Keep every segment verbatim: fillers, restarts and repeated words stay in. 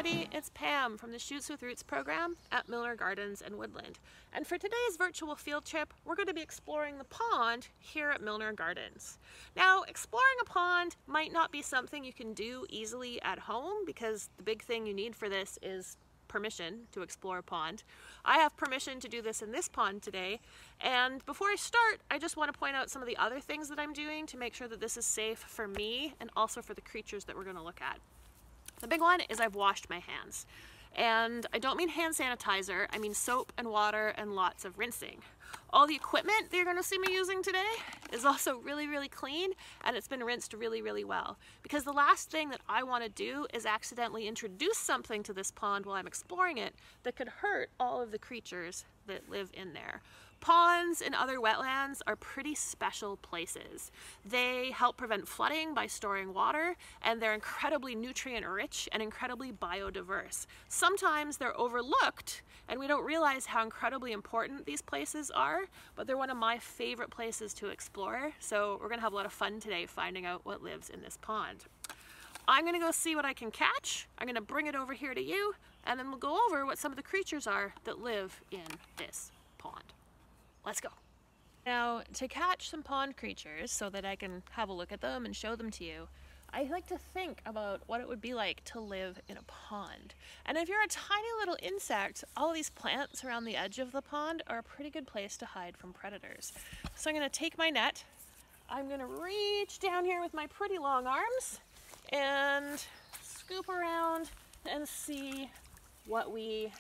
everybody, it's Pam from the Shoots with Roots program at Milner Gardens and Woodland. And for today's virtual field trip, we're going to be exploring the pond here at Milner Gardens. Now, exploring a pond might not be something you can do easily at home because the big thing you need for this is permission to explore a pond. I have permission to do this in this pond today, and before I start, I just want to point out some of the other things that I'm doing to make sure that this is safe for me and also for the creatures that we're going to look at. The big one is I've washed my hands. And I don't mean hand sanitizer, I mean soap and water and lots of rinsing. All the equipment that you're going to see me using today is also really, really clean, and it's been rinsed really, really well. Because the last thing that I want to do is accidentally introduce something to this pond while I'm exploring it that could hurt all of the creatures that live in there. Ponds and other wetlands are pretty special places. They help prevent flooding by storing water, and they're incredibly nutrient rich and incredibly biodiverse. Sometimes they're overlooked and we don't realize how incredibly important these places are, but they're one of my favorite places to explore. So we're gonna have a lot of fun today finding out what lives in this pond. I'm gonna go see what I can catch. I'm gonna bring it over here to you, and then we'll go over what some of the creatures are that live in this pond. Let's go. Now, to catch some pond creatures so that I can have a look at them and show them to you, I like to think about what it would be like to live in a pond. And if you're a tiny little insect, all of these plants around the edge of the pond are a pretty good place to hide from predators. So I'm gonna take my net, I'm gonna reach down here with my pretty long arms and scoop around and see what we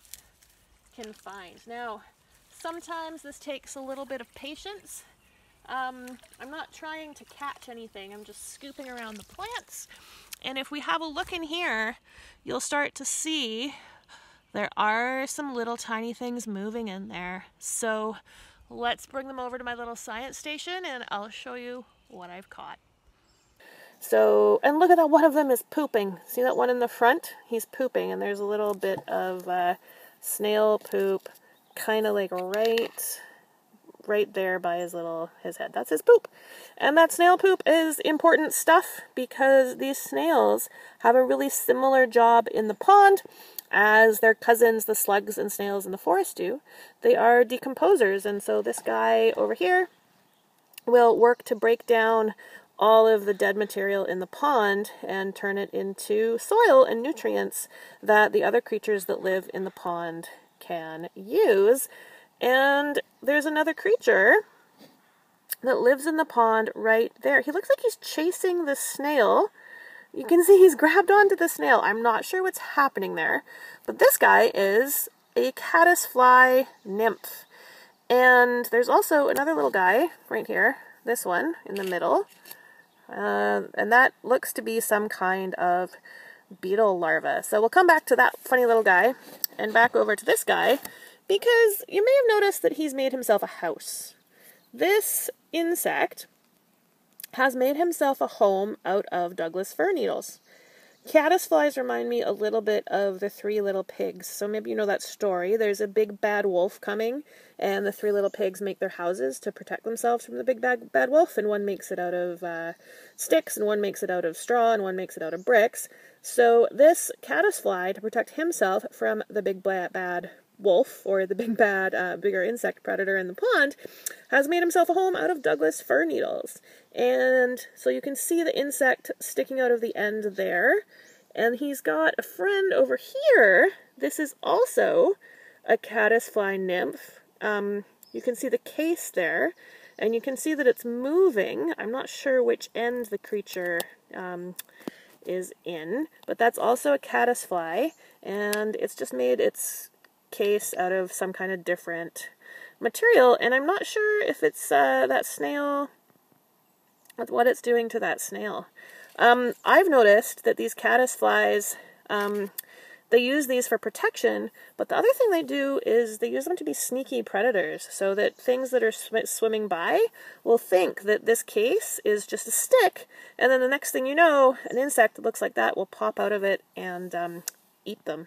can find. Now, sometimes this takes a little bit of patience. Um, I'm not trying to catch anything, I'm just scooping around the plants. And if we have a look in here, you'll start to see there are some little tiny things moving in there. So let's bring them over to my little science station and I'll show you what I've caught. So, and look at that, one of them is pooping. See that one in the front? He's pooping, and there's a little bit of uh, snail poop kind of like right right there by his little his head. That's his poop. And that snail poop is important stuff because these snails have a really similar job in the pond as their cousins, the slugs and snails in the forest do. They are decomposers, and so this guy over here will work to break down all of the dead material in the pond and turn it into soil and nutrients that the other creatures that live in the pond can use. And there's another creature that lives in the pond right there. He looks like he's chasing the snail. You can see he's grabbed onto the snail. I'm not sure what's happening there, but this guy is a Caddisfly Nymph. And there's also another little guy right here, this one in the middle. Uh, and that looks to be some kind of beetle larva. So we'll come back to that funny little guy and back over to this guy because you may have noticed that he's made himself a house. This insect has made himself a home out of Douglas fir needles. Caddisflies remind me a little bit of the Three Little Pigs. So maybe you know that story. There's a big bad wolf coming, and the three little pigs make their houses to protect themselves from the big bad, bad wolf, and one makes it out of uh, sticks, and one makes it out of straw, and one makes it out of bricks. So this caddisfly, to protect himself from the big bad, bad wolf, or the big bad, uh, bigger insect predator in the pond, has made himself a home out of Douglas fir needles. And so you can see the insect sticking out of the end there. And he's got a friend over here. This is also a Caddisfly Nymph. Um, you can see the case there, and you can see that it's moving. I'm not sure which end the creature um, is in, but that's also a caddisfly, and it's just made its case out of some kind of different material, and I'm not sure if it's uh, that snail, what it's doing to that snail. Um, I've noticed that these caddisflies, um, they use these for protection, but the other thing they do is they use them to be sneaky predators, so that things that are sw swimming by will think that this case is just a stick, and then the next thing you know, an insect that looks like that will pop out of it and um, eat them.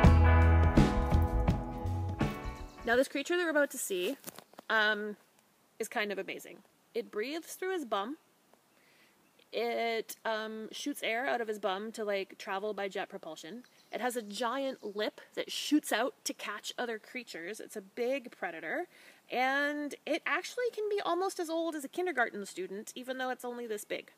Now this creature that we're about to see, um, is kind of amazing. It breathes through his bum. It um, shoots air out of his bum to like travel by jet propulsion. It has a giant lip that shoots out to catch other creatures. It's a big predator. And it actually can be almost as old as a kindergarten student, even though it's only this big.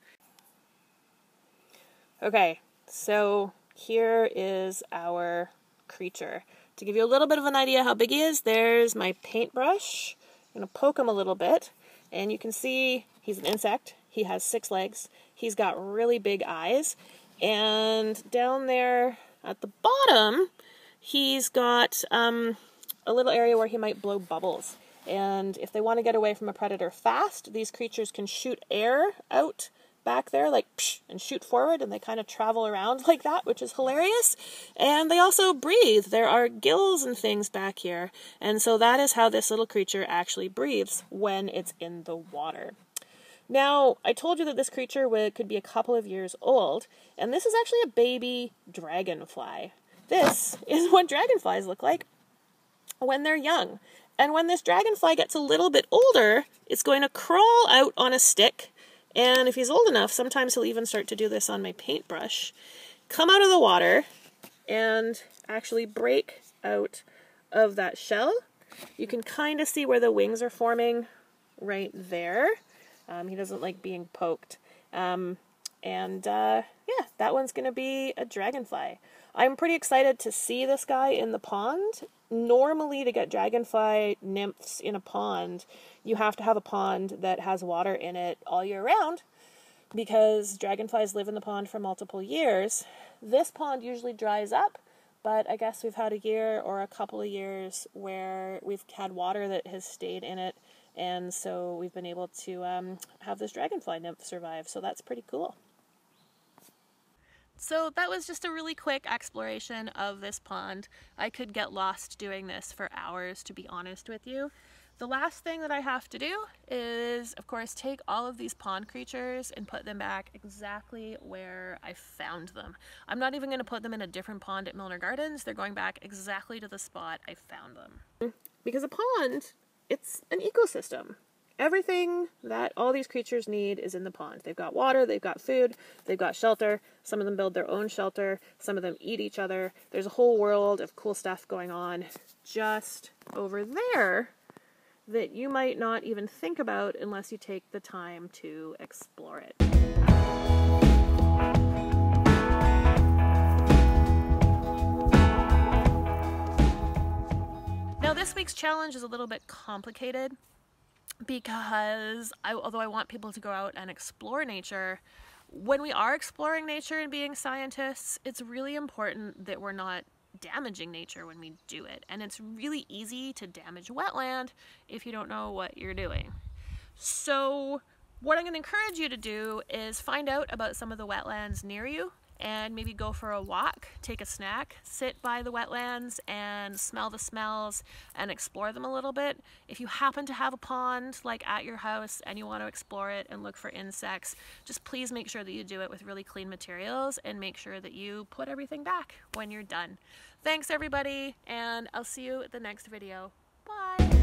Okay, so here is our creature. To give you a little bit of an idea how big he is, there's my paintbrush. I'm going to poke him a little bit, and you can see he's an insect. He has six legs. He's got really big eyes. And down there at the bottom, he's got um, a little area where he might blow bubbles. And if they want to get away from a predator fast, these creatures can shoot air out back there, like, psh, and shoot forward, and they kind of travel around like that, which is hilarious. And they also breathe. There are gills and things back here. And so that is how this little creature actually breathes when it's in the water. Now, I told you that this creature would, could be a couple of years old, and this is actually a baby dragonfly. This is what dragonflies look like when they're young. And when this dragonfly gets a little bit older, it's going to crawl out on a stick. And if he's old enough, sometimes he'll even start to do this on my paintbrush. Come out of the water and actually break out of that shell. You can kind of see where the wings are forming right there. Um, he doesn't like being poked. Um, and uh, yeah, that one's going to be a dragonfly. I'm pretty excited to see this guy in the pond. Normally, to get dragonfly nymphs in a pond, you have to have a pond that has water in it all year round, because dragonflies live in the pond for multiple years. This pond usually dries up, but I guess we've had a year or a couple of years where we've had water that has stayed in it, and so we've been able to um, have this dragonfly nymph survive, so that's pretty cool. So that was just a really quick exploration of this pond. I could get lost doing this for hours, to be honest with you. The last thing that I have to do is, of course, take all of these pond creatures and put them back exactly where I found them. I'm not even going to put them in a different pond at Milner Gardens. They're going back exactly to the spot I found them. Because a pond, it's an ecosystem. Everything that all these creatures need is in the pond. They've got water, they've got food, they've got shelter. Some of them build their own shelter, some of them eat each other. There's a whole world of cool stuff going on just over there that you might not even think about unless you take the time to explore it. Now, this week's challenge is a little bit complicated, because I, although I want people to go out and explore nature, when we are exploring nature and being scientists, it's really important that we're not damaging nature when we do it. And it's really easy to damage wetland if you don't know what you're doing. So what I'm going to encourage you to do is find out about some of the wetlands near you, and maybe go for a walk, take a snack, sit by the wetlands and smell the smells and explore them a little bit. If you happen to have a pond like at your house and you want to explore it and look for insects, just please make sure that you do it with really clean materials and make sure that you put everything back when you're done. Thanks everybody, and I'll see you at the next video. Bye!